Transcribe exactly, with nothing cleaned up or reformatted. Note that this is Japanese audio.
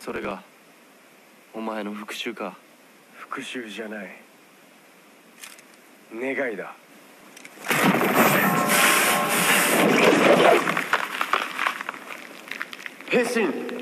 それがお前の復讐か。 復讐じゃない、願いだ。変身。